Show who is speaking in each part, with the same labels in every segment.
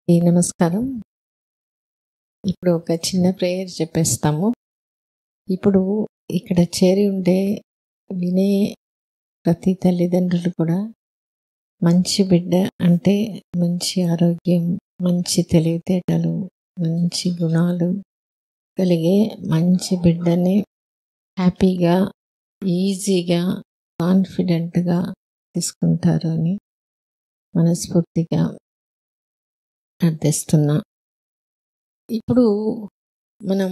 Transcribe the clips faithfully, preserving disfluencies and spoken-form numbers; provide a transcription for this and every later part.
Speaker 1: ఈ నమస్కారం. ఇప్పుడు ఒక చిన్న ప్రేయర్ చెప్పేస్తాము. ఇప్పుడు ఇక్కడ చేరి ఉండే వినే ప్రతి తల్లిదండ్రులు కూడా మంచి బిడ్డ అంటే మంచి ఆరోగ్యం, మంచి తెలివితేటలు, మంచి గుణాలు కలిగే మంచి బిడ్డని హ్యాపీగా, ఈజీగా, కాన్ఫిడెంట్గా తీసుకుంటారు అని మనస్ఫూర్తిగా ప్రార్థిస్తున్నా. ఇప్పుడు మనం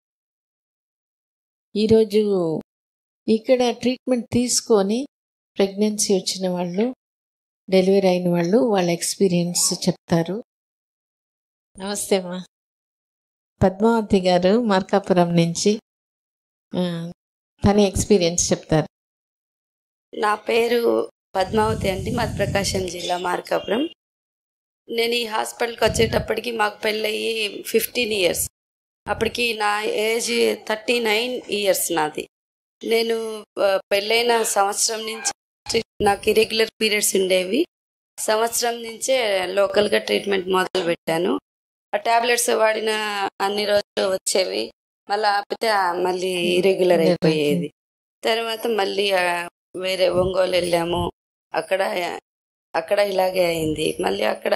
Speaker 1: ఈరోజు ఇక్కడ ట్రీట్మెంట్ తీసుకొని ప్రెగ్నెన్సీ వచ్చిన వాళ్ళు, డెలివరీ అయిన వాళ్ళు వాళ్ళ ఎక్స్పీరియన్స్ చెప్తారు. నమస్తే అమ్మా. పద్మావతి గారు మార్కాపురం నుంచి ఆ, తన ఎక్స్పీరియన్స్ చెప్తారు.
Speaker 2: నా పేరు పద్మావతి అండి, మాది ప్రకాశం జిల్లా మార్కాపురం. నేను ఈ హాస్పిటల్కి వచ్చేటప్పటికి మాకు పెళ్ళయ్యి ఫిఫ్టీన్ ఇయర్స్, అప్పటికి నా ఏజ్ థర్టీ నైన్ ఇయర్స్ నాది. నేను ఆ, పెళ్ళైన సంవత్సరం నుంచి నాకు ఇరెగ్యులర్ పీరియడ్స్ ఉండేవి. సంవత్సరం నుంచే లోకల్గా ట్రీట్మెంట్ మొదలు పెట్టాను. ఆ ట్యాబ్లెట్స్ వాడిన అన్ని రోజులు వచ్చేవి, మళ్ళీ ఆపితే ఆ మళ్ళీ ఇరెగ్యులర్ అయిపోయేది. తర్వాత మళ్ళీ ఆ, వేరే ఒంగోలు వెళ్ళాము, అక్కడ అక్కడ ఇలాగే అయింది. మళ్ళీ అక్కడ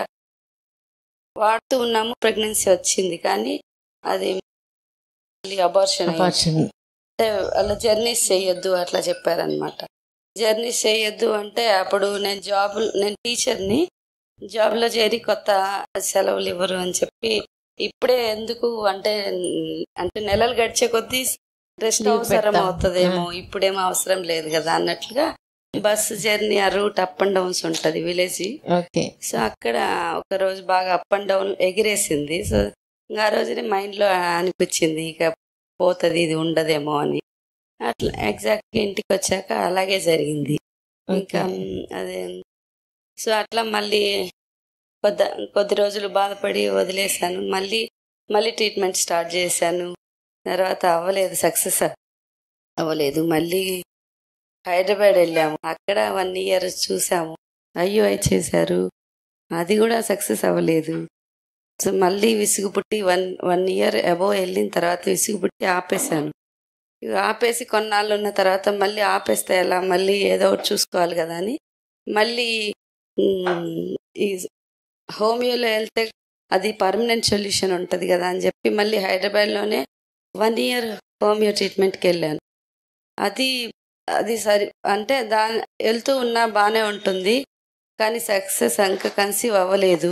Speaker 2: వాడుతూ ఉన్నాము, ప్రెగ్నెన్సీ వచ్చింది, కానీ అది మళ్ళీ అబార్షన్
Speaker 1: Abortion.
Speaker 2: అంటే అలా జర్నీస్ చేయొద్దు అట్లా చెప్పారనమాట. జర్నీస్ చేయొద్దు అంటే అప్పుడు నేను జాబ్ నేను టీచర్ని, జాబ్లో చేరి కొత్త సెలవులు ఇవ్వరు అని చెప్పి ఇప్పుడే ఎందుకు అంటే అంటే నెలలు గడిచే కొద్దీ రెస్ట్
Speaker 1: Leave
Speaker 2: అవసరం
Speaker 1: పెడతాం.
Speaker 2: అవుతుందేమో, ఇప్పుడేమో అవసరం లేదు కదా అన్నట్లుగా బస్సు జర్నీ ఆ రూట్ అప్ అండ్ డౌన్స్ ఉంటుంది విలేజ్.
Speaker 1: ఓకే.
Speaker 2: సో అక్కడ ఒక రోజు బాగా అప్ అండ్ డౌన్ ఎగిరేసింది. సో ఇంకా ఆ రోజునే మైండ్లో అనిపించింది ఇక పోతుంది, ఇది ఉండదేమో అని. అట్లా ఎగ్జాక్ట్గా ఇంటికి వచ్చాక అలాగే జరిగింది. ఇంకా అదే సో అట్లా మళ్ళీ కొద్ది కొద్ది రోజులు బాధపడి వదిలేశాను. మళ్ళీ మళ్ళీ ట్రీట్మెంట్ స్టార్ట్ చేశాను. తర్వాత అవ్వలేదు, సక్సెస్ అవ్వలేదు. మళ్ళీ హైదరాబాద్ వెళ్ళాము, అక్కడ వన్ ఇయర్ చూసాము, అయ్యో అయి చేశారు, అది కూడా సక్సెస్ అవ్వలేదు. సో మళ్ళీ విసుగు పుట్టి వన్ వన్ ఇయర్ అబోవ్ వెళ్ళిన తర్వాత విసుగు పుట్టి ఆపేశాను. ఇక ఆపేసి కొన్నాళ్ళు ఉన్న తర్వాత మళ్ళీ ఆపేస్తే ఎలా, మళ్ళీ ఏదో ఒకటి చూసుకోవాలి కదా అని మళ్ళీ మ్, ఈ హోమియోలో వెళ్తే అది పర్మనెంట్ సొల్యూషన్ ఉంటుంది కదా అని చెప్పి మళ్ళీ హైదరాబాద్లోనే వన్ ఇయర్ హోమియో ట్రీట్మెంట్కి వెళ్ళాను. అది అది సరి అంటే దాని వెళ్తూ ఉన్నా బాగానే ఉంటుంది, కానీ సక్సెస్ ఇంకా కన్సీవ్ అవ్వలేదు.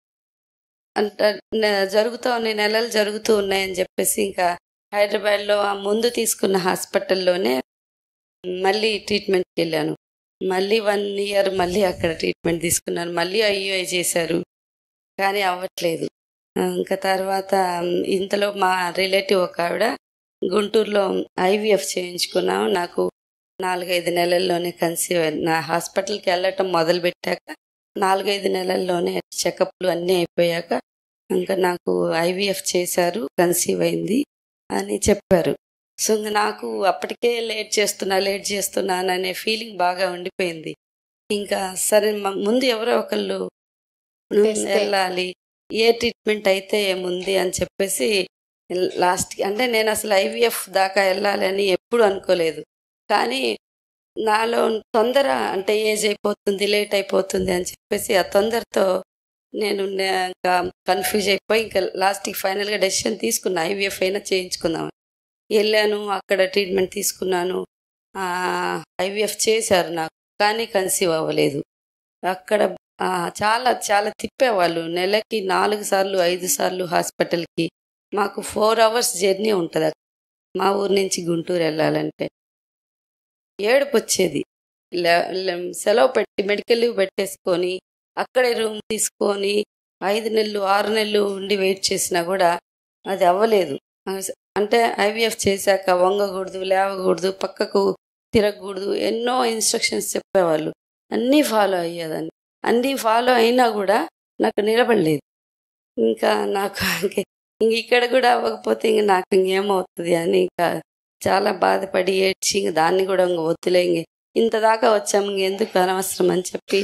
Speaker 2: అంటే నే- జరుగుతూ ఉన్నాయి, నెలలు జరుగుతూ ఉన్నాయని చెప్పేసి ఇంకా హైదరాబాద్లో ఆ ముందు తీసుకున్న హాస్పిటల్లోనే మళ్ళీ ట్రీట్మెంట్కి వెళ్ళాను. మళ్ళీ వన్ ఇయర్ మళ్ళీ అక్కడ ట్రీట్మెంట్ తీసుకున్నాను. మళ్ళీ ఐయుఐ చేశారు, కానీ అవ్వట్లేదు. ఆ, ఇంకా తర్వాత మ్, ఇంతలో మా రిలేటివ్ ఒక ఆవిడ గుంటూరులో ఐవీఎఫ్ చేయించుకున్నాము. నాకు నాలుగైదు నెలల్లోనే కన్సీవ్ అయింది. నా హాస్పిటల్కి వెళ్ళటం మొదలు పెట్టాక నాలుగైదు నెలల్లోనే చెకప్లు అన్నీ అయిపోయాక ఇంకా నాకు ఐవీఎఫ్ చేశారు, కన్సీవ్ అయింది అని చెప్పారు. సో ఇంక నాకు అప్పటికే లేట్ చేస్తున్నా లేట్ చేస్తున్నాను అనే ఫీలింగ్ బాగా ఉండిపోయింది. ఇంకా సరే మ- ముందు ఎవరో ఒకళ్ళు ఉమ్,
Speaker 1: చేస్తే.
Speaker 2: వెళ్ళాలి, ఏ ట్రీట్మెంట్ అయితే ఏముంది అని చెప్పేసి లాస్ట్ అంటే నేను అసలు ఐవీఎఫ్ దాకా వెళ్ళాలి అని ఎప్పుడు అనుకోలేదు. కానీ నాలో తొందర అంటే ఏజ్ అయిపోతుంది, లేట్ అయిపోతుంది అని చెప్పేసి ఆ తొందరతో నేను నే- ఇంకా కన్ఫ్యూజ్ అయిపోయి ఇంకా లాస్ట్కి ఫైనల్గా డెసిషన్ తీసుకున్నా, ఐవీఎఫ్ అయినా చేయించుకుందాం. వెళ్ళాను, అక్కడ ట్రీట్మెంట్ తీసుకున్నాను, ఐవీఎఫ్ చేశారు నాకు, కానీ కన్సీవ్ అవ్వలేదు. అక్కడ ఆ, చాలా చాలా తిప్పేవాళ్ళు, నెలకి నాలుగు సార్లు ఐదు సార్లు హాస్పిటల్కి. మాకు ఫోర్ అవర్స్ జర్నీ ఉంటుంది మా ఊరు నుంచి గుంటూరు వెళ్ళాలంటే. ఏడుపు వచ్చేది. లే- లే- సెలవు పెట్టి మెడికల్ లీవ్ పెట్టేసుకొని అక్కడే రూమ్ తీసుకొని ఐదు నెలలు ఆరు నెలలు ఉండి వెయిట్ చేసినా కూడా అది అవ్వలేదు. అస- అంటే ఐవీఎఫ్ చేశాక వంగకూడదు, లేవకూడదు, పక్కకు తిరగకూడదు, ఎన్నో ఇన్స్ట్రక్షన్స్ చెప్పేవాళ్ళు. అన్నీ ఫాలో అయ్యేదాన్ని. అన్నీ ఫాలో అయినా కూడా నాకు నిలబడలేదు. ఇంకా నాకు ఇంక ఇంక ఇక్కడ కూడా అవ్వకపోతే ఇంక నాకు ఇంకేమవుతుంది అని ఇంకా చాలా బాధపడి ఏడ్చి ఇంక దాన్ని కూడా ఇంక వద్దులే, ఇంక ఇంత దాకా వచ్చాము, ఇంక ఎందుకు అనవసరం అని చెప్పి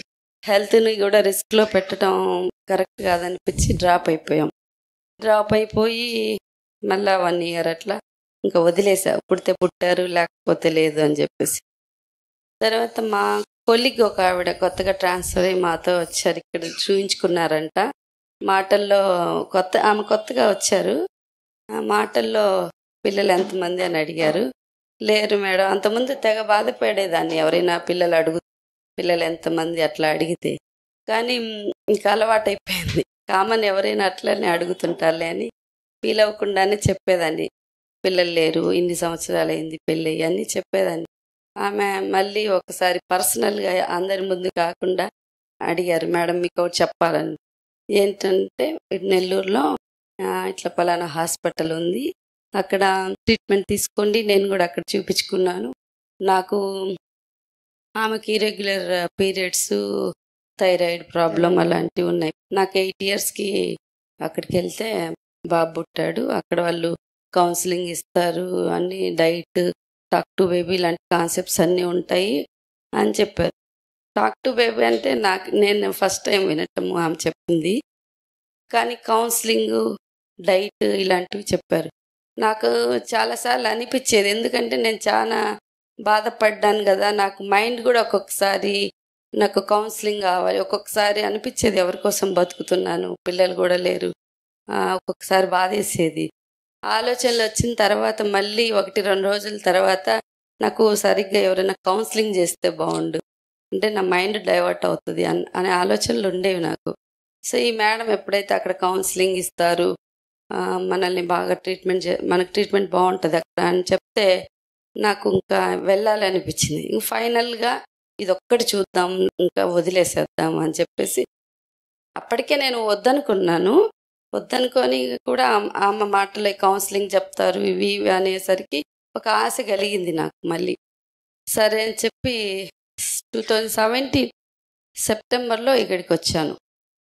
Speaker 2: హెల్త్ని కూడా రిస్క్లో పెట్టడం కరెక్ట్ కాదనిపించి డ్రాప్ అయిపోయాం. డ్రాప్ అయిపోయి మళ్ళా వన్ ఇయర్ అట్లా ఇంకా వదిలేసా, పుడితే పుట్టారు లేకపోతే లేదు అని చెప్పేసి. తర్వాత మా కొలిగ్ ఒక ఆవిడ కొత్తగా ట్రాన్స్ఫర్ అయ్యి మాతో వచ్చారు, ఇక్కడ చూయించుకున్నారంట. మాటల్లో కొత్త ఆమె కొత్తగా వచ్చారు. ఆ మాటల్లో పిల్లలు ఎంతమంది అని అడిగారు. లేరు మేడం, అంతకుముందు తెగ బాధపడేదాన్ని ఎవరైనా పిల్లలు అడుగు పిల్లలు ఎంతమంది అట్లా అడిగితే. కానీ ఇంకా అలవాటు అయిపోయింది, కామన్ ఎవరైనా అట్లనే అడుగుతుంటారులే అని ఫీల్ అవ్వకుండానే చెప్పేదాన్ని. పిల్లలు లేరు, ఇన్ని సంవత్సరాలు అయింది పెళ్ళి అని చెప్పేదాన్ని. ఆమె మళ్ళీ ఒకసారి పర్సనల్గా అందరి ముందు కాకుండా అడిగారు, మేడం మీకు ఒకటి చెప్పాలని. ఏంటంటే నెల్లూరులో ఆ, ఇట్లా పలానా హాస్పిటల్ ఉంది, అక్కడ ట్రీట్మెంట్ తీసుకోండి. నేను కూడా అక్కడ చూపించుకున్నాను. నాకు ఆమెకి ఇరెగ్యులర్ పీరియడ్స్, థైరాయిడ్ ప్రాబ్లం అలాంటివి ఉన్నాయి. నాకు ఎయిట్ ఇయర్స్కి అక్కడికి వెళ్తే బాబు పుట్టాడు. అక్కడ వాళ్ళు కౌన్సిలింగ్ ఇస్తారు, అన్ని డైట్, టాక్ టు బేబీ లాంటి కాన్సెప్ట్స్ అన్నీ ఉంటాయి అని చెప్పారు. టాక్ టు బేబీ అంటే నాకు నేను ఫస్ట్ టైం వినటము ఆమె చెప్పింది. కానీ కౌన్సిలింగ్, డైట్ ఇలాంటివి చెప్పారు. నాకు చాలాసార్లు అనిపించేది, ఎందుకంటే నేను చాలా బాధపడ్డాను కదా, నాకు మైండ్ కూడా ఒక్కొక్కసారి నాకు కౌన్సిలింగ్ కావాలి. ఒక్కొక్కసారి అనిపించేది ఎవరి కోసం బతుకుతున్నాను, పిల్లలు కూడా లేరు. ఆ, ఒక్కొక్కసారి బాధేసేది. ఆలోచనలు వచ్చిన తర్వాత మళ్ళీ ఒకటి రెండు రోజుల తర్వాత నాకు సరిగ్గా ఎవరైనా కౌన్సిలింగ్ చేస్తే బాగుండు, అంటే నా మైండ్ డైవర్ట్ అవుతుంది అన్ అనే ఆలోచనలు ఉండేవి నాకు. సో ఈ మేడం ఎప్పుడైతే అక్కడ కౌన్సిలింగ్ ఇస్తారు, ఆ, మనల్ని బాగా ట్రీట్మెంట్ చే మనకు ట్రీట్మెంట్ బాగుంటుంది అక్కడ అని చెప్తే నాకు ఇంకా వెళ్ళాలి అనిపించింది. ఇంక ఫైనల్గా ఇది ఒక్కటి చూద్దాం, ఇంకా వదిలేసేద్దాం అని చెప్పేసి అప్పటికే నేను వద్దనుకున్నాను. వద్దనుకొని కూడా ఆమె ఆమె మాటలే కౌన్సిలింగ్ చెప్తారు ఇవి ఇవి అనేసరికి ఒక ఆశ కలిగింది నాకు మళ్ళీ. సరే అని చెప్పి టూ థౌజండ్ సెవెంటీన్ సెప్టెంబర్లో ఇక్కడికి వచ్చాను.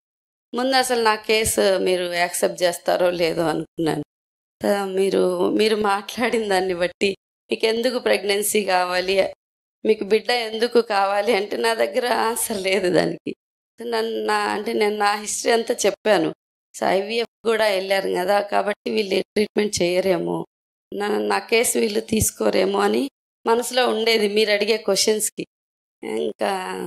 Speaker 2: ముందు అసలు నా కేసు మీరు యాక్సెప్ట్ చేస్తారో లేదో అనుకున్నాను. త- మీరు మీరు మాట్లాడిన దాన్ని బట్టి మీకు ఎందుకు ప్రెగ్నెన్సీ కావాలి, మీకు బిడ్డ ఎందుకు కావాలి అంటే నా దగ్గర ఆన్సర్ లేదు దానికి. నన్ను నా అంటే నేను నా హిస్టరీ అంతా చెప్పాను. సో ఐవీఎఫ్ కూడా వెళ్ళారు కదా, కాబట్టి వీళ్ళు ట్రీట్మెంట్ చేయరేమో, నా నా కేసు వీళ్ళు తీసుకోరేమో అని మనసులో ఉండేది మీరు అడిగే క్వశ్చన్స్కి. ఇంకా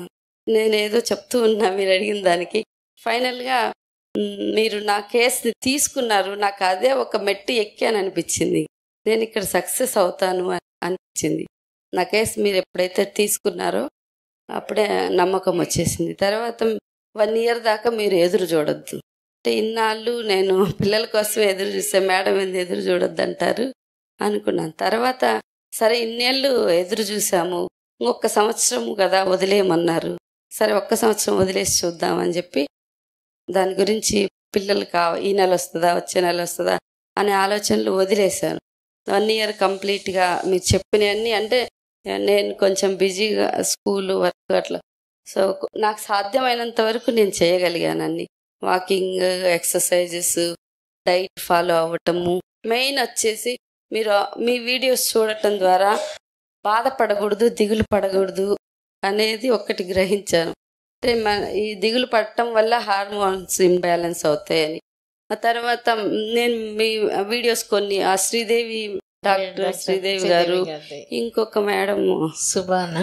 Speaker 2: నేనేదో చెప్తూ ఉన్నా మీరు అడిగిన దానికి. ఫైనల్గా మ్, మీరు నా కేసుని తీసుకున్నారు, నాకు అదే ఒక మెట్టు ఎక్కాను అనిపించింది. నేను ఇక్కడ సక్సెస్ అవుతాను అని అనిపించింది. నా కేసు మీరు ఎప్పుడైతే తీసుకున్నారో అప్పుడే నమ్మకం వచ్చేసింది. తర్వాత వన్ ఇయర్ దాకా మీరు ఎదురు చూడొద్దు అంటే, ఇన్నాళ్ళు నేను పిల్లల కోసం ఎదురు చూస్తే మేడం ఎందుకు ఎదురు చూడొద్దు అంటారు అనుకున్నాను. తర్వాత సరే ఇన్నేళ్ళు ఎదురు చూసాము, ఇంకొక సంవత్సరం కదా వదిలేయమన్నారు, సరే ఒక్క సంవత్సరం వదిలేసి చూద్దామని చెప్పి దాని గురించి పిల్లలు కా ఈ నెల వస్తుందా వచ్చే నెల వస్తుందా అనే ఆలోచనలు వదిలేశాను. వన్ ఇయర్ కంప్లీట్గా మీరు చెప్పినవన్నీ, అంటే నేను కొంచెం బిజీగా స్కూల్ వర్క్ అట్లా, సో నాకు సాధ్యమైనంత వరకు నేను చేయగలిగాను అన్ని. వాకింగ్, ఎక్సర్సైజెస్, డైట్ ఫాలో అవ్వటము. మెయిన్ వచ్చేసి మీరు మీ వీడియోస్ చూడటం ద్వారా బాధపడకూడదు, దిగులు పడకూడదు అనేది ఒకటి గ్రహించాను. అంటే మన ఈ దిగులు పడటం వల్ల హార్మోన్స్ ఇంబ్యాలెన్స్ అవుతాయని. ఆ తర్వాత నేను మీ వీడియోస్ కొన్ని, ఆ శ్రీదేవి డాక్టర్ శ్రీదేవి గారు, ఇంకొక మేడం
Speaker 1: సుబానా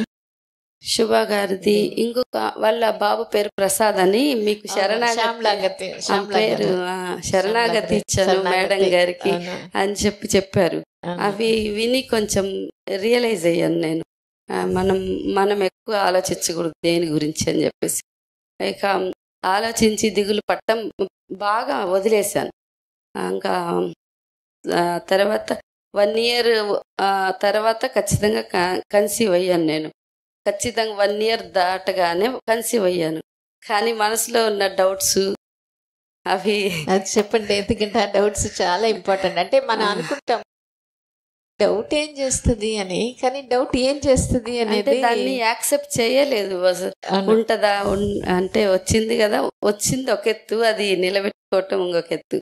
Speaker 2: శుభ గారిది, ఇంకొక వాళ్ళ బాబు పేరు ప్రసాద్ అని, మీకు శరణాగతి
Speaker 1: శ్యామ్లాగతి
Speaker 2: ఆ పేరు ఆ, శరణాగతి ఇచ్చాను మేడం గారికి అని చెప్పి చెప్పారు. అవి విని కొంచెం రియలైజ్ అయ్యాను నేను, ఆ, మనం మనం ఎక్కువ ఆలోచించకూడదు దేని గురించి అని చెప్పేసి. ఇక ఆలోచించి దిగులు పట్టం బాగా వదిలేశాను. ఆ, ఇంకా ఆ, తర్వాత వన్ ఇయర్ తర్వాత ఖచ్చితంగా కన్సీవ్ అయ్యాను నేను. ఖచ్చితంగా వన్ ఇయర్ దాటగానే కన్సీవ్ అయ్యాను. కానీ మనసులో ఉన్న డౌట్స్ అవి
Speaker 1: అది చెప్పండి, ఎందుకంటే ఆ డౌట్స్ చాలా ఇంపార్టెంట్. అంటే మనం అనుకుంటాం డౌట్ ఏం చేస్తుంది అని, కానీ డౌట్ ఏం చేస్తుంది
Speaker 2: అంటే
Speaker 1: అనేది
Speaker 2: దాన్ని యాక్సెప్ట్ చేయలేదు. అసలు
Speaker 1: అవును.
Speaker 2: ఉంటదా ఉన్- అంటే వచ్చింది కదా, వచ్చింది ఒక ఎత్తు, అది నిలబెట్టుకోవటం ఇంకొక ఎత్తు.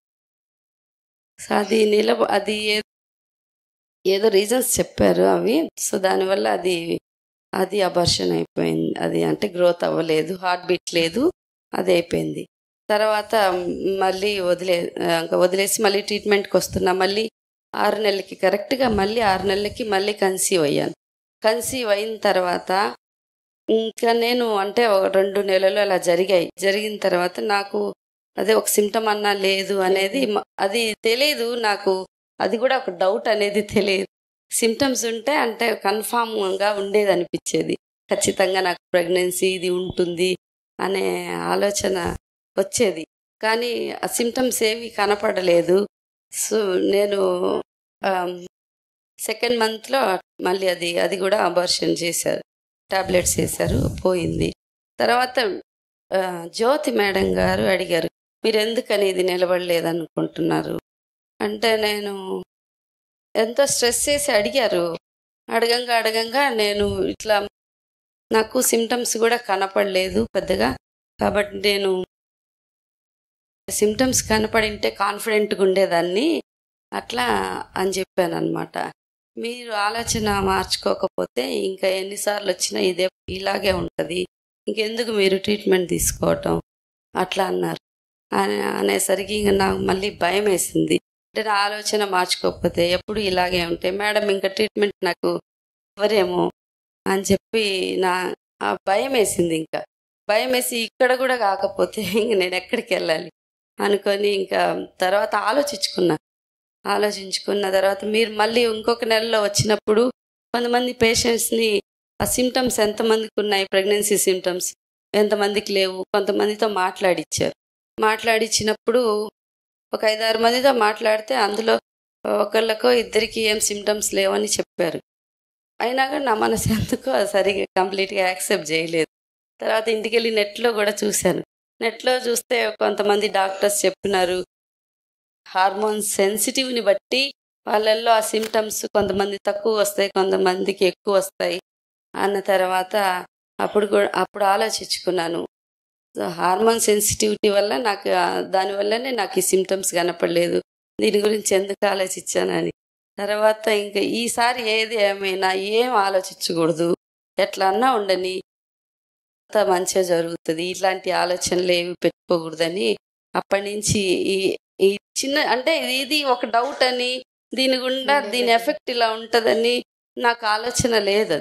Speaker 2: సో అది నిలబ అది ఏ- ఏదో రీజన్స్ చెప్పారు అవి, సో దానివల్ల అది అది అబార్షన్ అయిపోయింది. అది అంటే గ్రోత్ అవ్వలేదు, హార్ట్ బీట్ లేదు, అది అయిపోయింది. తర్వాత మళ్ళీ వదిలే ఇంకా వదిలేసి మళ్ళీ ట్రీట్మెంట్కి వస్తున్నా. మళ్ళీ ఆరు నెలలకి కరెక్ట్గా మళ్ళీ ఆరు నెలలకి మళ్ళీ కన్సీవ్ అయ్యాను. కన్సీవ్ అయిన తర్వాత ఇంకా నేను అంటే ఒక రెండు నెలలు అలా జరిగాయి. జరిగిన తర్వాత నాకు అదే ఒక సిమ్టమ్ అన్నా లేదు అనేది మ- అది తెలియదు నాకు. అది కూడా ఒక డౌట్ అనేది తెలియదు. సిమ్టమ్స్ ఉంటే అంటే కన్ఫామ్గా ఉండేది అనిపించేది. ఖచ్చితంగా నాకు ప్రెగ్నెన్సీ ఇది ఉంటుంది అనే ఆలోచన వచ్చేది. కానీ ఆ సిమ్టమ్స్ ఏవి కనపడలేదు. సో నేను సెకండ్ మంత్లో మళ్ళీ అది అది కూడా అబార్షన్ చేశారు, టాబ్లెట్స్ వేశారు, పోయింది. తర్వాత ఆ, జ్యోతి మేడం గారు అడిగారు, మీరు ఎందుకని ఇది నిలబడలేదు అనుకుంటున్నారు అంటే, నేను ఎంతో స్ట్రెస్ చేసి అడిగారు. అడగంగా అడగంగా నేను ఇట్లా నాకు సిమ్టమ్స్ కూడా కనపడలేదు పెద్దగా. కాబట్టి నేను సిమ్టమ్స్ కనపడింటే కాన్ఫిడెంట్గా ఉండేదాన్ని అట్లా అని చెప్పాను అనమాట. మీరు ఆలోచన మార్చుకోకపోతే ఇంకా ఎన్నిసార్లు వచ్చినా ఇదే ఇలాగే ఉంటుంది, ఇంకెందుకు మీరు ట్రీట్మెంట్ తీసుకోవటం అట్లా అన్నారు. అనే అనేసరికి ఇంక నాకు మళ్ళీ భయం వేసింది. అంటే నా ఆలోచన మార్చుకోకపోతే ఎప్పుడు ఇలాగే ఉంటే మేడం ఇంకా ట్రీట్మెంట్ నాకు ఇవ్వరేమో అని చెప్పి నా ఆ భయం వేసింది. ఇంకా భయం వేసి ఇక్కడ కూడా కాకపోతే ఇంక నేను ఎక్కడికి వెళ్ళాలి అనుకొని ఇంకా తర్వాత ఆలోచించుకున్నా. ఆలోచించుకున్న తర్వాత మీరు మళ్ళీ ఇంకొక నెలలో వచ్చినప్పుడు కొంతమంది పేషెంట్స్ని ఆ సిమ్టమ్స్ ఎంతమందికి ఉన్నాయి, ప్రెగ్నెన్సీ సిమ్టమ్స్ ఎంతమందికి లేవు, కొంతమందితో మాట్లాడిచ్చారు. మాట్లాడిచ్చినప్పుడు ఒక ఐదారు మందితో మాట్లాడితే అందులో ఒకళ్ళకో ఇద్దరికి ఏం సిమ్టమ్స్ లేవని చెప్పారు. అయినా కానీ నా మనసు ఎందుకో అది సరిగ్గా కంప్లీట్గా యాక్సెప్ట్ చేయలేదు. తర్వాత ఇంటికి వెళ్ళి నెట్లో కూడా చూశాను. నెట్లో చూస్తే కొంతమంది డాక్టర్స్ చెప్పినారు హార్మోన్ సెన్సిటివ్ని బట్టి వాళ్ళల్లో ఆ సిమ్టమ్స్ కొంతమంది తక్కువ వస్తాయి, కొంతమందికి ఎక్కువ వస్తాయి అన్న తర్వాత అప్పుడు కూడా అప్పుడు ఆలోచించుకున్నాను. హార్మోన్ సెన్సిటివిటీ వల్ల నాకు ఆ- దానివల్లనే నాకు ఈ సిమ్టమ్స్ కనపడలేదు, దీని గురించి ఎందుకు ఆలోచించానని. తర్వాత ఇంకా ఈసారి ఏది ఏమైనా ఏం ఆలోచించకూడదు, ఎట్లా అన్నా ఉండని, అంతా మంచిగా జరుగుతుంది, ఇట్లాంటి ఆలోచనలు ఏమి పెట్టుకోకూడదని అప్పటి నుంచి ఈ ఈ చిన్న అంటే ఇది ఒక డౌట్ అని దీని గుండా దీని ఎఫెక్ట్ ఇలా ఉంటుందని నాకు ఆలోచన లేదు.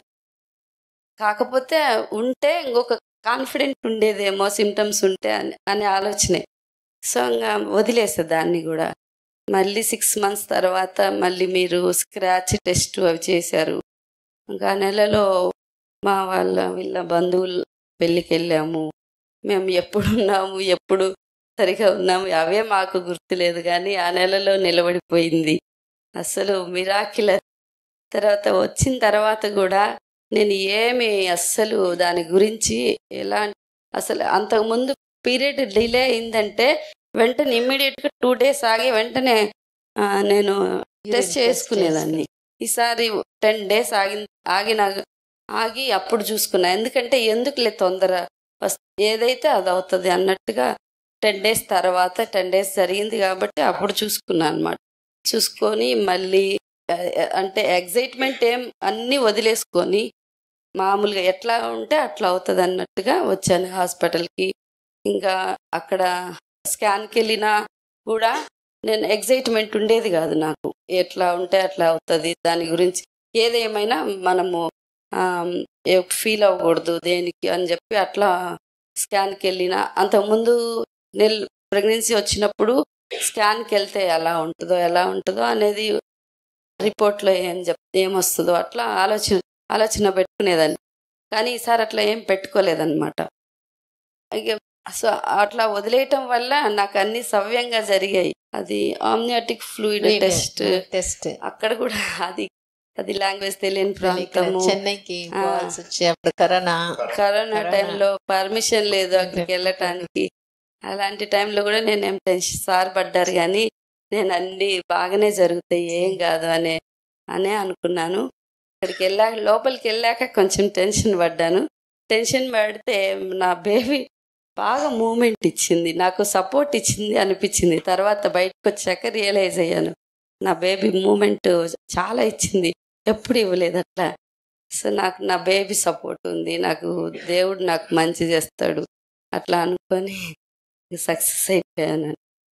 Speaker 2: కాకపోతే ఉంటే ఇంకొక కాన్ఫిడెంట్ ఉండేదేమో సిమ్టమ్స్ ఉంటే అని అనే ఆలోచనే. సో ఇంకా వదిలేసా దాన్ని కూడా. మళ్ళీ సిక్స్ మంత్స్ తర్వాత మళ్ళీ మీరు స్క్రాచ్ టెస్ట్ అవి చేశారు. ఇంకా ఆ నెలలో మా వాళ్ళ వీళ్ళ బంధువులు పెళ్ళికి వెళ్ళాము. మేము ఎప్పుడు ఉన్నాము, ఎప్పుడు సరిగా ఉన్నాము అవే మాకు గుర్తులేదు, కానీ ఆ నెలలో నిలబడిపోయింది. అసలు మిరాకిల్. తర్వాత వచ్చిన తర్వాత కూడా నేను ఏమి అస్సలు దాని గురించి ఎలా అసలు అంతకుముందు పీరియడ్ డిలే అయిందంటే వెంటనే ఇమ్మీడియట్గా టూ డేస్ ఆగి వెంటనే ఆ, నేను టెస్ట్ చేసుకునేదాన్ని. ఈసారి టెన్ డేస్ ఆగి ఆగిన ఆగి అప్పుడు చూసుకున్నా. ఎందుకంటే ఎందుకులే తొందర, వస్- ఏదైతే అది అవుతుంది అన్నట్టుగా టెన్ డేస్ తర్వాత టెన్ డేస్ జరిగింది కాబట్టి అప్పుడు చూసుకున్నాను అనమాట. చూసుకొని మళ్ళీ ఆ, అంటే ఎగ్జైట్మెంట్ ఏం అన్నీ వదిలేసుకొని మామూలుగా ఎట్లా ఉంటే అట్లా అవుతుంది అన్నట్టుగా వచ్చాను హాస్పిటల్కి. ఇంకా అక్కడ స్కాన్కి వెళ్ళినా కూడా నేను ఎగ్జైట్మెంట్ ఉండేది కాదు నాకు. ఎట్లా ఉంటే అట్లా అవుతుంది, దాని గురించి ఏదేమైనా మనము ఫీల్ అవ్వకూడదు దేనికి అని చెప్పి అట్లా స్కాన్కి వెళ్ళిన. అంతకుముందు నెల్ ప్రెగ్నెన్సీ వచ్చినప్పుడు స్కాన్కి వెళ్తే ఎలా ఉంటుందో ఎలా ఉంటుందో అనేది రిపోర్ట్లో ఏం చెప్ ఏమొస్తుందో అట్లా ఆలోచన ఆలోచన పెట్టుకునేదాన్ని. కానీ ఈసారి అట్లా ఏం పెట్టుకోలేదన్నమాట. ఇక సో అట్లా వదిలేయటం వల్ల నాకు అన్ని సవ్యంగా జరిగాయి. అది ఆమ్నియాటిక్ ఫ్లూయిడ్ టెస్ట్
Speaker 1: టెస్ట్
Speaker 2: అక్కడ కూడా అది అది లాంగ్వేజ్ తెలియని ప్రాంతము.
Speaker 1: చెన్నైకి పోవాల్సి వచ్చి అప్పుడు కరోనా
Speaker 2: కరోనా
Speaker 1: కరోనా.
Speaker 2: టైంలో పర్మిషన్ లేదు అక్కడికి వెళ్ళటానికి. అలాంటి టైంలో కూడా నేను ఏం టెన్షన్, సార్ పడ్డారు కానీ నేను అన్ని బాగానే జరుగుతాయి ఏం కాదు అనే అనే అనుకున్నాను. అక్కడికి వెళ్ళాక లోపలికి వెళ్ళాక కొంచెం టెన్షన్ పడ్డాను. టెన్షన్ పడితే నా బేబీ బాగా మూమెంట్ ఇచ్చింది, నాకు సపోర్ట్ ఇచ్చింది అనిపించింది. తర్వాత బయటకు వచ్చాక రియలైజ్ అయ్యాను నా బేబీ మూమెంట్ చాలా ఇచ్చింది, ఎప్పుడు ఇవ్వలేదు అట్లా. సో నాకు నా బేబీ సపోర్ట్ ఉంది, నాకు దేవుడు నాకు మంచి చేస్తాడు అట్లా అనుకొని సక్సెస్ అయిపోయాను.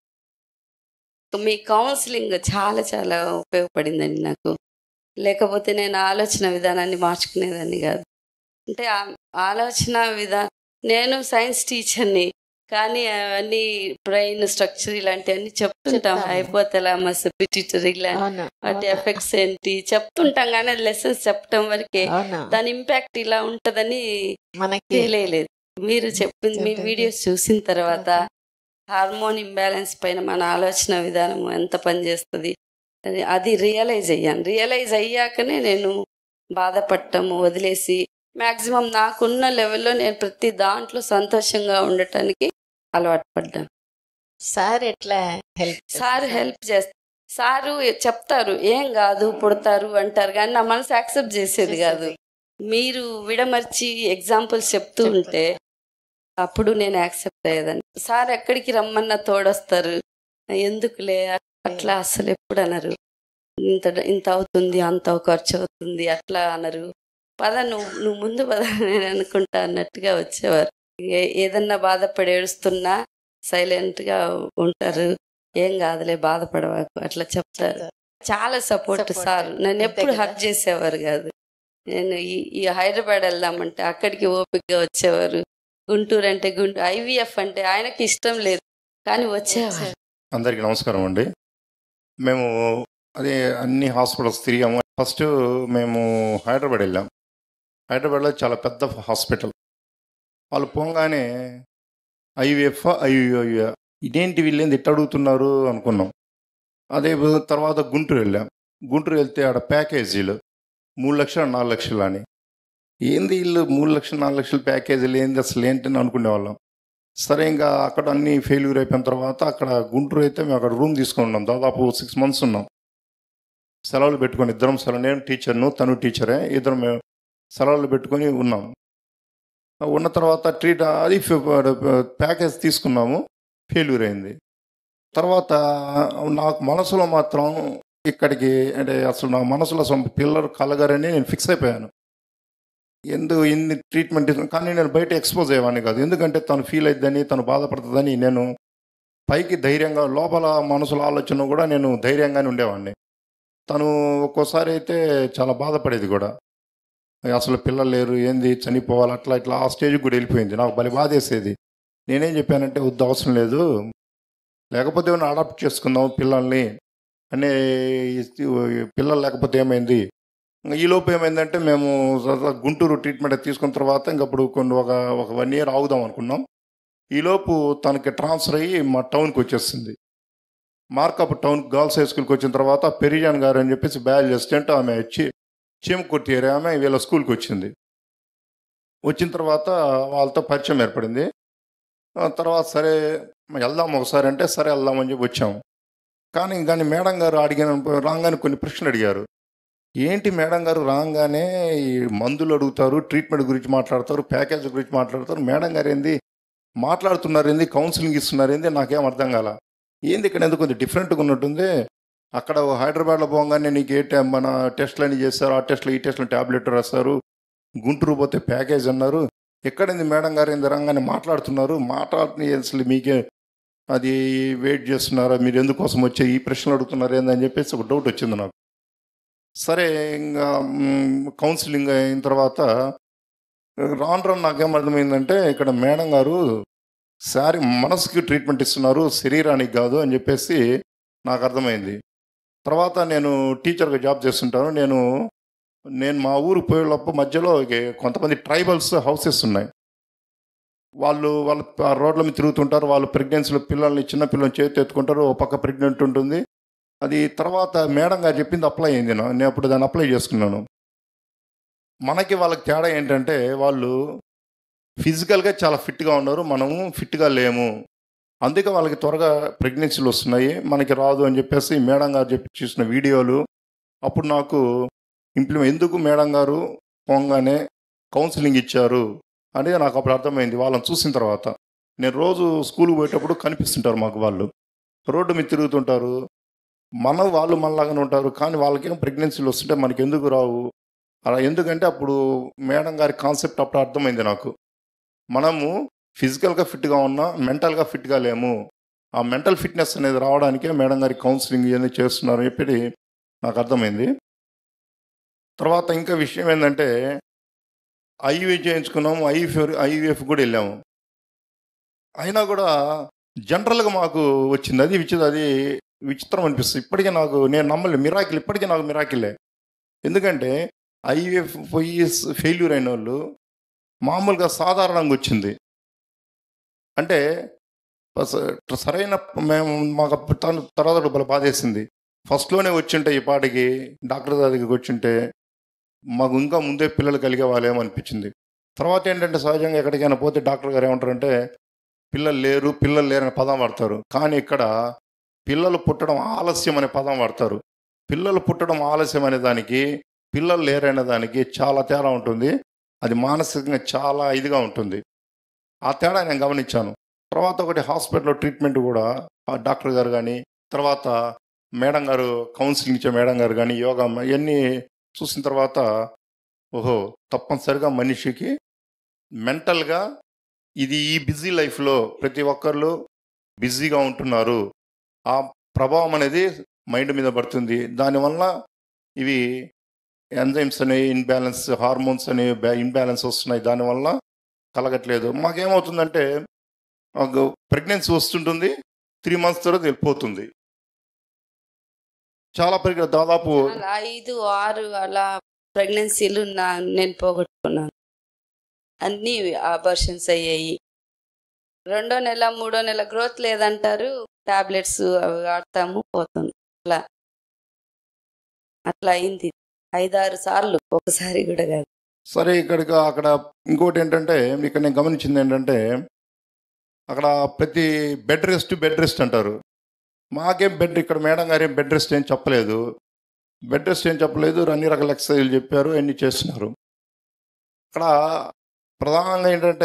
Speaker 2: మీ కౌన్సిలింగ్ చాలా చాలా ఉపయోగపడిందండి నాకు. లేకపోతే నేను ఆలోచన విధానాన్ని మార్చుకునేదాన్ని కాదు. అంటే ఆ ఆలోచన విధానం, నేను సైన్స్ టీచర్ని, కానీ అవన్నీ బ్రెయిన్ స్ట్రక్చర్ ఇలాంటివన్నీ చెప్తుంటాం,
Speaker 1: చెప్తాము.
Speaker 2: హైపోథలామస్ పిట్యూటరీ ఇలాంటి
Speaker 1: అవును
Speaker 2: వాటి
Speaker 1: అవును
Speaker 2: ఎఫెక్ట్స్ ఏంటి చెప్తుంటాం, కానీ అది లెసన్స్ చెప్పటం వరకే.
Speaker 1: అవును
Speaker 2: దాని ఇంపాక్ట్ ఇలా ఉంటుందని
Speaker 1: మనకి
Speaker 2: తెలియలేదు. మీరు చెప్పింది మీ
Speaker 1: చెప్పింది.
Speaker 2: వీడియోస్ చూసిన తర్వాత హార్మోన్ ఇంబ్యాలెన్స్ పైన మన ఆలోచన విధానం ఎంత పనిచేస్తుంది అది అది రియలైజ్ అయ్యాను. రియలైజ్ అయ్యాకనే నేను బాధపడటము వదిలేసి మ్యాక్సిమం నాకున్న లెవెల్లో నేను ప్రతి దాంట్లో సంతోషంగా ఉండటానికి అలవాటు పడ్డాను.
Speaker 1: సార్ ఎట్లా హెల్ప్
Speaker 2: సార్ హెల్ప్ చేస్తారు, సారు చెప్తారు ఏం కాదు పుడతారు అంటారు, కానీ నా మనసు యాక్సెప్ట్ చేసేది కాదు. మీరు విడమర్చి ఎగ్జాంపుల్స్ చెప్తూ ఉంటే అప్పుడు నేను యాక్సెప్ట్ అయ్యేదాన్ని. సార్ ఎక్కడికి రమ్మన్నా తోడొస్తారు, ఎందుకులే అట్లా అసలు ఎప్పుడు అనరు. ఇంత ఇంత అవుతుంది అంత ఖర్చు అవుతుంది అట్లా అనరు. పద నువ్వు నువ్వు ముందు పద నేను అనుకుంటా అన్నట్టుగా వచ్చేవారు. ఏ- ఏదన్నా బాధపడి ఏడుస్తున్నా సైలెంట్గా ఉంటారు, ఏం కాదులే బాధపడవాకు అట్లా చెప్తారు. చాలా సపోర్ట్
Speaker 1: Support.
Speaker 2: సార్. నన్ను
Speaker 1: అంతే
Speaker 2: ఎప్పుడు
Speaker 1: కదా.
Speaker 2: హర్ట్ చేసేవారు కాదు. నేను ఈ ఈ హైదరాబాద్ వెళ్దామంటే అక్కడికి ఓపికగా వచ్చేవారు. గుంటూరు అంటే గుంటూరు, ఐవీఎఫ్ అంటే ఆయనకి ఇష్టం లేదు కానీ వచ్చేవారు.
Speaker 3: అందరికీ నమస్కారం అండి. మేము అదే అన్ని హాస్పిటల్స్ తిరిగాము. ఫస్ట్ మేము హైదరాబాద్ వెళ్ళాం. హైదరాబాద్లో చాలా పెద్ద హాస్పిటల్. వాళ్ళు పోగానే ఐవీఎఫ్ ఐవీఓ ఇదేంటి వీళ్ళేంది ఇట్ట అడుగుతున్నారు అనుకున్నాం. అదే తర్వాత గుంటూరు వెళ్ళాం. గుంటూరు వెళ్తే ఆడ ప్యాకేజీలు మూడు లక్షలు నాలుగు లక్షలు అని, ఏంది వీళ్ళు మూడు లక్షలు నాలుగు లక్షల ప్యాకేజీలు ఏంది అసలు ఏంటని అనుకునేవాళ్ళం. సరే ఇంకా అక్కడ అన్ని ఫెయిల్యూర్ అయిపోయిన తర్వాత అక్కడ గుంటూరు అయితే మేము అక్కడ రూమ్ తీసుకొని ఉన్నాం. దాదాపు సిక్స్ మంత్స్ ఉన్నాం. సెలవులు పెట్టుకొని ఇద్దరం సెలవు, నేను టీచర్ను తను టీచరే, ఇద్దరం మేము సెలవులు పెట్టుకొని ఉన్నాం. ఉన్న తర్వాత ట్రీట్ అది ప్యాకేజ్ తీసుకున్నాము, ఫెయిల్యూర్ అయింది. తర్వాత నాకు మనసులో మాత్రం ఇక్కడికి అంటే అసలు నా మనసులో అసలు పిల్లలు కలగరని నేను ఫిక్స్ అయిపోయాను. ఎందుకు ఇన్ని ట్రీట్మెంట్ ఇస్తున్నాను, కానీ నేను బయట ఎక్స్పోజ్ అయ్యేవాడిని కాదు. ఎందుకంటే తను ఫీల్ అయిద్దని, తను బాధపడుతుందని నేను పైకి ధైర్యంగా, లోపల మనసులో ఆలోచన కూడా నేను ధైర్యంగానే ఉండేవాడిని. తను ఒక్కోసారి అయితే చాలా బాధపడేది కూడా, అసలు పిల్లలు లేరు ఏంది చనిపోవాలి అట్లా ఇట్లా ఆ స్టేజ్కి కూడా వెళ్ళిపోయింది. నాకు భలే బాధేసేది. నేనేం చెప్పానంటే వద్దు అవసరం లేదు, లేకపోతే ఏమైనా అడాప్ట్ చేసుకుందాం పిల్లల్ని అనే, పిల్లలు లేకపోతే ఏమైంది. ఈలోపు ఏమైందంటే మేము గుంటూరు ట్రీట్మెంట్ తీసుకున్న తర్వాత ఇంకప్పుడు కొన్ని ఒక ఒక వన్ ఇయర్ ఆగుదాం అనుకున్నాం. ఈలోపు తనకి ట్రాన్స్ఫర్ అయ్యి మా టౌన్కి వచ్చేస్తుంది. మార్కప్ టౌన్ గర్ల్స్ హై స్కూల్కి వచ్చిన తర్వాత పెరిజాన్ గారు అని చెప్పేసి బ్యాచ్ అసిస్టెంట్ ఆమె వచ్చి చీమకుర్తి ఏరియా ఆమె వీళ్ళ స్కూల్కి వచ్చింది. వచ్చిన తర్వాత వాళ్ళతో పరిచయం ఏర్పడింది. ఆ తర్వాత సరే వెళ్దాం ఒకసారి అంటే సరే వెళ్దామని చెప్పి వచ్చాము. కానీ కానీ మేడం గారు అడిగిన రాగానే కొన్ని ప్రశ్నలు అడిగారు. ఏంటి మేడం గారు రాగానే ఈ మందులు అడుగుతారు, ట్రీట్మెంట్ గురించి మాట్లాడతారు, ప్యాకేజ్ గురించి మాట్లాడతారు, మేడం గారు ఏంది మాట్లాడుతున్నారు, ఏంది కౌన్సిలింగ్ ఇస్తున్నారు, ఏంది నాకేం అర్థం కాల. ఏంది ఇక్కడ ఎందుకు కొంచెం డిఫరెంట్గా ఉన్నట్టుంది. అక్కడ హైదరాబాద్లో పోగానే నీకు ఏ టైం మన టెస్ట్లు అని చేస్తారు, ఆ టెస్ట్లు ఈ టెస్ట్లు ట్యాబ్లెట్ రాస్తారు, గుంటూరు పోతే ప్యాకేజ్ అన్నారు, ఎక్కడైంది మేడం గారు ఏంది రాగానే మాట్లాడుతున్నారు, మాట్లాడుతున్న అసలు మీకే అది వెయిట్ చేస్తున్నారా, మీరు ఎందుకోసం వచ్చే ఈ ప్రశ్నలు అడుగుతున్నారు ఏందని చెప్పేసి ఒక డౌట్ వచ్చింది నాకు. సరే ఇంకా కౌన్సిలింగ్ అయిన తర్వాత రాను రాను నాకేం అర్థమైందంటే ఇక్కడ మేడం గారు శారీ మనసుకి ట్రీట్మెంట్ ఇస్తున్నారు, శరీరానికి కాదు అని చెప్పేసి నాకు అర్థమైంది. తర్వాత నేను టీచర్గా జాబ్ చేస్తుంటాను. నేను నేను మా ఊరు పోయేటప్పుడు మధ్యలో కొంతమంది ట్రైబల్స్ హౌసెస్ ఉన్నాయి. వాళ్ళు వాళ్ళు రోడ్ల మీద తిరుగుతుంటారు. వాళ్ళు ప్రెగ్నెన్సీలో పిల్లల్ని చిన్న పిల్లల్ని చేతి ఎత్తుకుంటారు, ఒక పక్క ప్రెగ్నెంట్ ఉంటుంది. అది తర్వాత మేడం గారు చెప్పింది అప్లై అయింది. నేను అప్పుడు దాన్ని అప్లై చేసుకున్నాను. మనకి వాళ్ళకి తేడా ఏంటంటే వాళ్ళు ఫిజికల్గా చాలా ఫిట్గా ఉన్నారు, మనము ఫిట్గా లేము. అందుకే వాళ్ళకి త్వరగా ప్రెగ్నెన్సీలు వస్తున్నాయి, మనకి రాదు అని చెప్పేసి మేడం గారు చెప్పి చూసిన వీడియోలు అప్పుడు నాకు ఇంప్లిమెంట్ ఎందుకు మేడం గారు పోగానే కౌన్సిలింగ్ ఇచ్చారు అనేది నాకు అప్పుడు అర్థమైంది. వాళ్ళని చూసిన తర్వాత నేను రోజు స్కూల్కి పోయేటప్పుడు కనిపిస్తుంటారు మాకు, వాళ్ళు రోడ్డు మీద తిరుగుతుంటారు, మన వాళ్ళు మనలాగానే ఉంటారు, కానీ వాళ్ళకేం ప్రెగ్నెన్సీలు వస్తుంటే మనకి ఎందుకు రావు అలా ఎందుకంటే అప్పుడు మేడం గారి కాన్సెప్ట్ అప్పుడు అర్థమైంది నాకు. మనము ఫిజికల్గా ఫిట్గా ఉన్నా మెంటల్గా ఫిట్గా లేము. ఆ మెంటల్ ఫిట్నెస్ అనేది రావడానికే మేడం గారి కౌన్సిలింగ్ ఇవన్నీ చేస్తున్నారు చెప్పి నాకు అర్థమైంది. తర్వాత ఇంకా విషయం ఏంటంటే ఐవీ చేయించుకున్నాము, ఐవీఎఫ్ ఐవీఎఫ్ కూడా వెళ్ళాము. అయినా కూడా జనరల్గా మాకు వచ్చింది. అది విచిత్ర అది విచిత్రం అనిపిస్తుంది ఇప్పటికీ నాకు. నేను నమ్మలేదు, మిరాకిల్ ఇప్పటికీ నాకు మిరాకిలే. ఎందుకంటే ఐవీఎఫ్ పోయి ఫెయిల్యూర్ అయిన వాళ్ళు మామూలుగా సాధారణంగా వచ్చింది. అంటే స- సరైన మేము మాకు అప్పుడు తను తర్వాత బల బాధేసింది. ఫస్ట్లోనే వచ్చింటే ఈ పాటికి డాక్టర్ దగ్గరికి వచ్చింటే మాకు ఇంకా ముందే పిల్లలు కలిగే వాళ్ళేమో అనిపించింది. తర్వాత ఏంటంటే సహజంగా ఎక్కడికైనా పోతే డాక్టర్ గారు ఏమంటారంటే పిల్లలు లేరు పిల్లలు లేరు అనే పదం వాడతారు. కానీ ఇక్కడ పిల్లలు పుట్టడం ఆలస్యం అనే పదం వాడతారు. పిల్లలు పుట్టడం ఆలస్యం అనే దానికి పిల్లలు లేరనే దానికి చాలా తేడా ఉంటుంది. అది మానసికంగా చాలా ఇదిగా ఉంటుంది. ఆ తేడా నేను గమనించాను. తర్వాత ఒకటి హాస్పిటల్లో ట్రీట్మెంట్ కూడా ఆ డాక్టర్ గారు కానీ తర్వాత మేడం గారు కౌన్సిలింగ్ ఇచ్చే మేడం గారు కానీ యోగా ఇవన్నీ చూసిన తర్వాత ఓహో తప్పనిసరిగా మనిషికి మెంటల్గా ఇది ఈ బిజీ లైఫ్లో ప్రతి ఒక్కళ్ళు బిజీగా ఉంటున్నారు. ఆ ప్రభావం అనేది మైండ్ మీద పడుతుంది. దానివల్ల ఇవి ఎంజైమ్స్ అనేవి ఇన్బ్యాలెన్స్, హార్మోన్స్ అనేవి ఇన్బ్యాలెన్స్ వస్తున్నాయి. దానివల్ల కలగట్లేదు. మాకేమవుతుందంటే ప్రెగ్నెన్సీ వస్తుంటుంది, త్రీ మంత్స్ తర్వాత వెళ్ళిపోతుంది. చాలా ప్రెగ్నె దాదాపు
Speaker 2: అలా ఐదు ఆరు అలా ప్రెగ్నెన్సీలు నా నేను పోగొట్టుకున్నాను. అన్నీ అబార్షన్స్ అయ్యాయి. రెండో నెల మూడో నెల గ్రోత్ లేదంటారు, టాబ్లెట్స్ అవి వాడతాము పోతుంది. అట్లా అట్లా అయింది ఐదారు సార్లు, ఒకసారి కూడా కాదు.
Speaker 3: సరే ఇక్కడికి అక్కడ ఇంకోటి ఏంటంటే ఇక్కడ నేను గమనించింది ఏంటంటే అక్కడ ప్రతి బెడ్ రెస్ట్ బెడ్ రెస్ట్ అంటారు. మాకేం బెడ్ ఇక్కడ మేడం గారు ఏం బెడ్ రెస్ట్ ఏం చెప్పలేదు. బెడ్ రెస్ట్ ఏం చెప్పలేదు, అన్ని రకాల ఎక్సర్సైజులు చెప్పారు, అన్నీ చేస్తున్నారు. అక్కడ ప్రధానంగా ఏంటంటే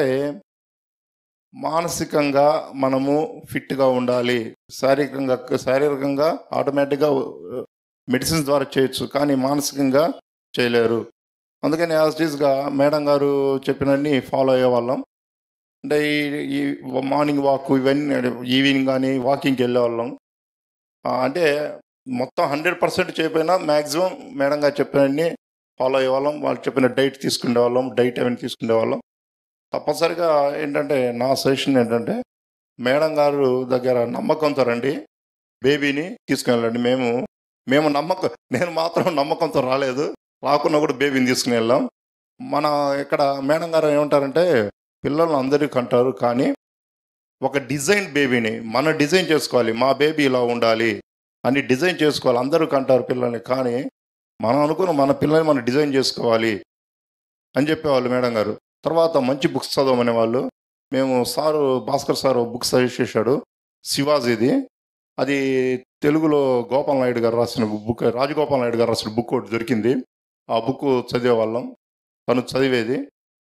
Speaker 3: మానసికంగా మనము ఫిట్గా ఉండాలి. శారీరకంగా శారీరకంగా ఆటోమేటిక్గా మెడిసిన్స్ ద్వారా చేయొచ్చు, కానీ మానసికంగా చేయలేరు. అందుకని యాజ్ ఈజ్గా మేడం గారు చెప్పినన్ని ఫాలో అయ్యేవాళ్ళం. అంటే ఈ ఈ మార్నింగ్ వాక్ ఇవన్నీ ఈవినింగ్ కానీ వాకింగ్కి వెళ్ళేవాళ్ళం. ఆ, అంటే మొత్తం హండ్రెడ్ పర్సెంట్ చేయకపోయినా మ్యాక్సిమం మేడం గారు చెప్పినన్ని ఫాలో అయ్యేవాళ్ళం. వాళ్ళు చెప్పిన డైట్ తీసుకునేవాళ్ళం, డైట్ అవన్నీ తీసుకునేవాళ్ళం. తప్పనిసరిగా ఏంటంటే నా సజెషన్ ఏంటంటే మేడం గారు దగ్గర నమ్మకంతో రండి, బేబీని తీసుకుని మేము మేము నమ్మకం నేను మాత్రం నమ్మకంతో రాలేదు, రాకున్నా కూడా బేబీని తీసుకుని వెళ్ళాం. మన ఇక్కడ మేడం గారు ఏమంటారంటే పిల్లలు అందరికీ కంటారు, కానీ ఒక డిజైన్ బేబీని మనం డిజైన్ చేసుకోవాలి. మా బేబీ ఇలా ఉండాలి అని డిజైన్ చేసుకోవాలి. అందరూ కంటారు పిల్లల్ని, కానీ మనం అనుకున్న మన పిల్లల్ని మనం డిజైన్ చేసుకోవాలి అని చెప్పేవాళ్ళు మేడం గారు. తర్వాత మంచి బుక్స్ చదవమనే వాళ్ళు. మేము sir Bhaskar sir book suggest చేశాడు, శివాజీది. అది తెలుగులో గోపాల్ నాయుడు గారు రాసిన బుక్, రాజగోపాల్ నాయుడు గారు రాసిన బుక్ ఒకటి దొరికింది. ఆ బుక్ చదివేవాళ్ళం, తను చదివేది.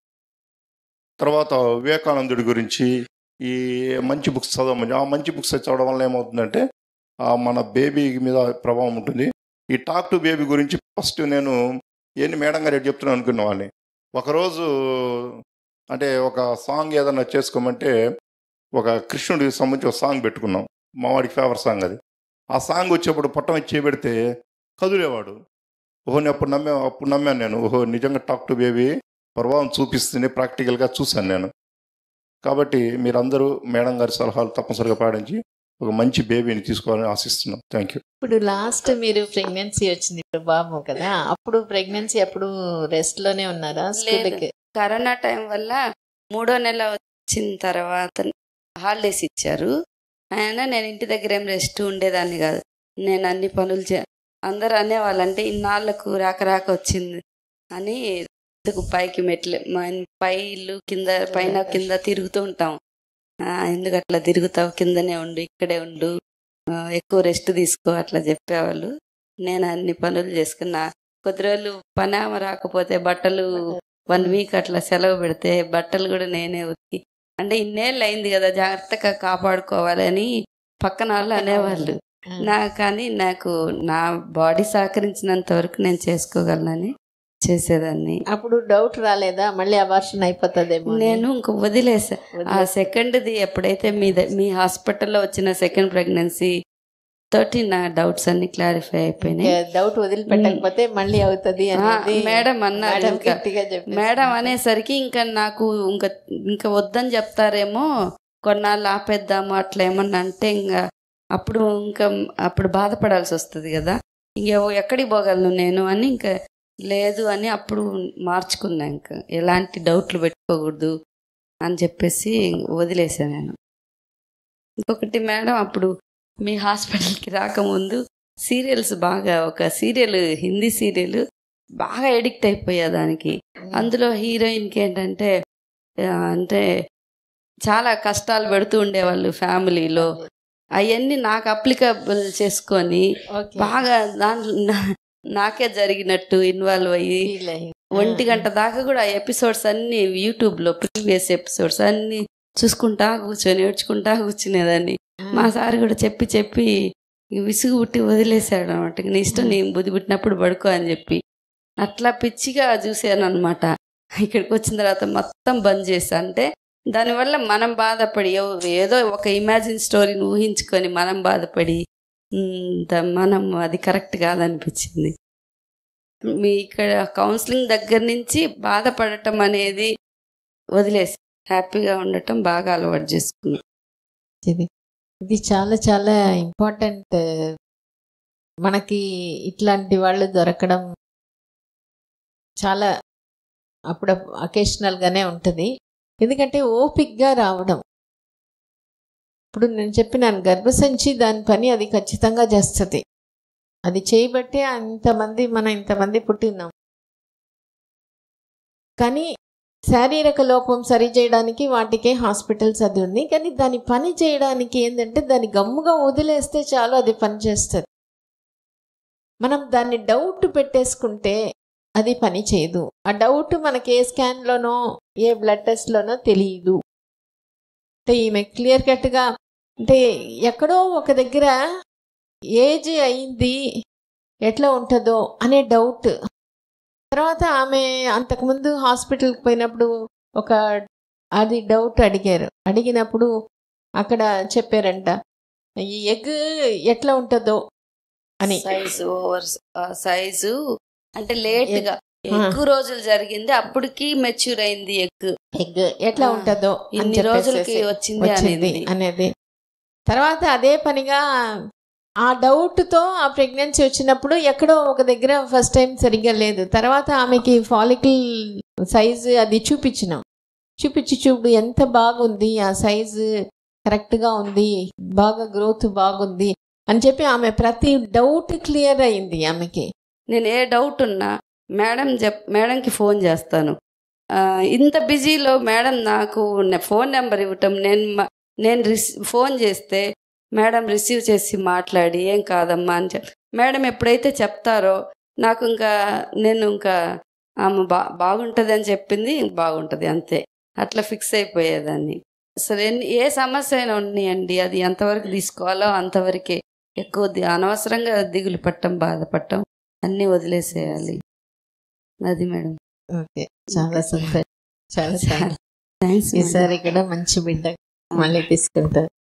Speaker 3: తర్వాత వివేకానందుడి గురించి ఈ మంచి బుక్స్ చదవమని, ఆ మంచి బుక్స్ చదవడం వల్ల ఏమవుతుందంటే మన బేబీ మీద ప్రభావం ఉంటుంది. ఈ టాక్ టు బేబీ గురించి ఫస్ట్ నేను ఏంటి మేడం గారు ఎటు చెప్తున్నాను అనుకునేవాడిని. ఒకరోజు అంటే ఒక సాంగ్ ఏదన్నా చేసుకోమంటే ఒక కృష్ణుడికి సంబంధించి ఒక సాంగ్ పెట్టుకున్నాం, మా వాడికి ఫేవర్ సాంగ్ అది. ఆ సాంగ్ వచ్చేప్పుడు పొట్టం ఇచ్చి పెడితే కదులేవాడు. ఓహో నేను అప్పుడు నమ్మా అప్పుడు నమ్మాను నేను, ఓహో నిజంగా టాక్ టు బేబీ ప్రభావం చూపిస్తుంది, ప్రాక్టికల్గా చూశాను నేను. కాబట్టి మీరందరూ మేడం గారి సలహాలు తప్పనిసరిగా పాటించి ఒక మంచి బేబీని తీసుకోవాలని ఆశిస్తున్నాం. Thank you.
Speaker 1: ఇప్పుడు లాస్ట్ మీరు ప్రెగ్నెన్సీ వచ్చింది, ఇప్పుడు బాబు కదా, అప్పుడు ప్రెగ్నెన్సీ అప్పుడు రెస్ట్ లోనే ఉన్నారా? స్కూల్కి
Speaker 2: కరోనా టైం వల్ల మూడో నెల వచ్చిన తర్వాత హాలిడేస్ ఇచ్చారు. అయినా నేను ఇంటి దగ్గర ఏం రెస్ట్ ఉండేదాన్ని కాదు. నేను అన్ని పనులు చే అందరూ అనేవాళ్ళంటే ఇన్నాళ్ళకు రాక రాక వచ్చింది అని ఎందుకు పైకి మెట్లు పై ఇల్లు కింద పైన కింద తిరుగుతూ ఉంటాం. ఎందుకు అట్లా తిరుగుతావు, కిందనే ఉండు, ఇక్కడే ఉండు, ఎక్కువ రెస్ట్ తీసుకో అట్లా చెప్పేవాళ్ళు. నేను అన్ని పనులు చేసుకున్నా. కొద్ది రోజులు పని ఆమె రాకపోతే బట్టలు వన్ వీక్ అట్లా సెలవు పెడితే బట్టలు కూడా నేనే ఉతికి, అంటే ఇన్నేళ్ళు అయింది కదా జాగ్రత్తగా కాపాడుకోవాలని పక్కన వాళ్ళు అనేవాళ్ళు. నా కానీ నాకు నా బాడీ సహకరించినంత వరకు నేను చేసుకోగలనని చేసేదాన్ని.
Speaker 1: అప్పుడు డౌట్ రాలేదా మళ్ళీ అబార్షన్ అయిపోతుందేమో అని?
Speaker 2: నేను ఇంక వదిలేసా. ఆ
Speaker 1: వదిలేసా.
Speaker 2: సెకండ్ది ఎప్పుడైతే మీ ద- మీ హాస్పిటల్లో వచ్చిన సెకండ్ ప్రెగ్నెన్సీ తోటి నా డౌట్స్ అన్ని క్లారిఫై అయిపోయినాయి.
Speaker 1: డౌట్ వదిలిపెట్టకపోతే మళ్ళీ అవుతుంది
Speaker 2: ఆ,
Speaker 1: అనేది
Speaker 2: మేడం అన్నారు.
Speaker 1: మేడం
Speaker 2: ఇంకా
Speaker 1: గట్టిగా చెప్పేసి.
Speaker 2: మేడం అనేసరికి ఇంకా నాకు ఇంకా ఇంకా వద్దని చెప్తారేమో, కొన్నాళ్ళు ఆపేద్దాము అట్లా ఏమన్నా అంటే ఇంకా అప్పుడు ఇంకా అప్పుడు బాధపడాల్సి వస్తుంది కదా, ఇంక ఎక్కడికి పోగలను నేను అని ఇంకా లేదు అని అప్పుడు మార్చుకున్నా. ఇంకా ఎలాంటి డౌట్లు పెట్టుకోకూడదు అని చెప్పేసి వదిలేసాను నేను. ఇంకొకటి మేడం, అప్పుడు మీ హాస్పిటల్కి రాకముందు సీరియల్స్ బాగా, ఒక సీరియల్ హిందీ సీరియల్ బాగా ఎడిక్ట్ అయిపోయా దానికి. అందులో హీరోయిన్కి ఏంటంటే ఆ, అంటే చాలా కష్టాలు పెడుతూ ఉండేవాళ్ళు ఫ్యామిలీలో. అవన్నీ నాకు అప్లికబుల్ చేసుకొని
Speaker 1: ఓకే.
Speaker 2: బాగా దాంట్లో నా- నాకే జరిగినట్టు ఇన్వాల్వ్ అయ్యి
Speaker 1: Feel అయ్యి.
Speaker 2: ఒంటి గంట దాకా కూడా ఆ ఎపిసోడ్స్ అన్ని యూట్యూబ్లో ప్రీవియస్ ఎపిసోడ్స్ అన్ని చూసుకుంటా కూర్చొని ఏడ్చుకుంటా కూర్చునేదాన్ని. మా సార్ కూడా చెప్పి చెప్పి విసుగు పుట్టి వదిలేశాడు అనమాట. నీ ఇష్టం, నేను బుద్ధి పుట్టినప్పుడు పడుకో అని చెప్పి అట్లా పిచ్చిగా చూశాను అనమాట. ఇక్కడికి వచ్చిన తర్వాత మొత్తం బంద్ చేశా. అంటే దానివల్ల మనం బాధపడి ఏవో- ఏదో ఒక ఇమాజిన్ స్టోరీని ఊహించుకొని మనం బాధపడి ఉమ్, ద- మనం అది కరెక్ట్ కాదనిపించింది. మీ ఇక్కడ కౌన్సిలింగ్ దగ్గర నుంచి బాధపడటం అనేది వదిలేసి హ్యాపీగా ఉండటం బాగా అలవాటు చేసుకున్నాం.
Speaker 1: ఇది ఇది చాలా చాలా ఇంపార్టెంట్. మనకి ఇట్లాంటి వాళ్ళు దొరకడం చాలా అప్పుడు అకేషనల్గానే ఉంటుంది. ఎందుకంటే ఓపిక్గా రావడం. ఇప్పుడు నేను చెప్పినాను, గర్భసంచి దాని పని అది ఖచ్చితంగా చేస్తుంది. అది చేయబట్టే ఇంతమంది మనం ఇంతమంది పుట్టినాం. కానీ శారీరక లోపం సరి చేయడానికి వాటికే హాస్పిటల్స్ అది ఉంది. కానీ దాని పని చేయడానికి ఏంటంటే దాన్ని గమ్ముగా వదిలేస్తే చాలు, అది పని చేస్తుంది. మనం దాన్ని డౌట్ పెట్టేసుకుంటే అది పని చేయదు. ఆ డౌట్ మనకి ఏ స్కాన్లోనో ఏ బ్లడ్ టెస్ట్లోనో తెలియదు. అంటే ఈమె క్లియర్ కట్గా అంటే ఎక్కడో ఒక దగ్గర ఏజ్ అయింది, ఎట్లా ఉంటుందో అనే డౌట్. తర్వాత ఆమె అంతకుముందు హాస్పిటల్కి పోయినప్పుడు ఒక అది డౌట్ అడిగారు. అడిగినప్పుడు అక్కడ చెప్పారంట ఈ ఎగ్ ఎట్లా ఉంటుందో అని.
Speaker 2: సైజు ఓవర్ సైజు అంటే లేట్ గా ఎక్కువ రోజులు జరిగింది, అప్పటికి మెచ్యూర్ అయింది ఎగ్.
Speaker 1: ఎగ్ ఎట్లా ఉంటుందో అని
Speaker 2: ఇన్ని రోజులకి
Speaker 1: చెప్పేసేసి
Speaker 2: వచ్చింది
Speaker 1: వచ్చింది
Speaker 2: అనేది.
Speaker 1: అనేది. తర్వాత అదే పనిగా ఆ డౌట్తో ఆ ప్రెగ్నెన్సీ వచ్చినప్పుడు ఎక్కడో ఒక దగ్గర ఫస్ట్ టైం సరిగ్గా లేదు. తర్వాత ఆమెకి ఫాలికల్ సైజు అది చూపించినాం. చూపించి చూడు ఎంత బాగుంది, ఆ సైజు కరెక్ట్గా ఉంది, బాగా గ్రోత్ బాగుంది అని చెప్పి ఆమె ప్రతి డౌట్ క్లియర్ అయింది ఆమెకి.
Speaker 2: నేను ఏ డౌట్ ఉన్నా మేడం చెప్ మేడంకి ఫోన్ చేస్తాను. ఆ, ఇంత బిజీలో మేడం నాకు ఫోన్ నెంబర్ ఇవ్వటం, నేను మ- నేను రిసీ ఫోన్ చేస్తే మేడం రిసీవ్ చేసి మాట్లాడి ఏం కాదమ్మా అని చెప్ మేడం ఎప్పుడైతే చెప్తారో నాకు ఇంకా నేను ఇంకా ఆమె బా బాగుంటుంది అని చెప్పింది, బాగుంటుంది అంతే, అట్లా ఫిక్స్ అయిపోయేదాన్ని. అసలు ఎన్ని ఏ సమస్య అయినా ఉన్నాయండి, అది ఎంతవరకు తీసుకోవాలో అంతవరకే. ఎక్కువ ది- అనవసరంగా దిగులు పట్టడం, బాధపడటం అన్నీ వదిలేసేయాలి. అది మేడం.
Speaker 1: ఓకే, చాలా సంతోషం. చాలా చాలా
Speaker 2: థ్యాంక్స్.
Speaker 1: ఈసారి కూడా మంచి బిడ్డ మళ్ళీ తీసుకుంటారు.